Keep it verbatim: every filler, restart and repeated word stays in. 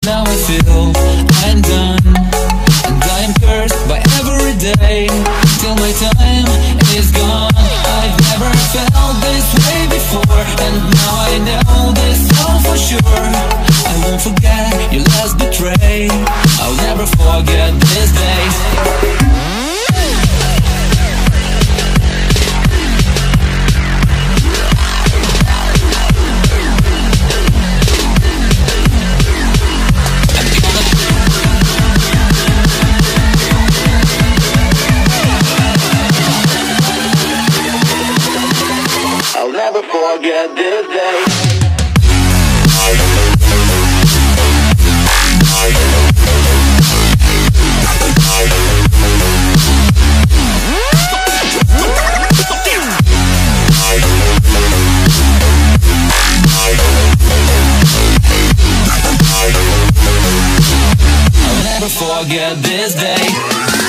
Now I feel I'm done, and I am cursed by every day, till my time is gone. I've never felt this way before, and now I know this all for sure. I won't forget your last betray, I'll never forget this day. I'll never forget this day. I'll never forget this day.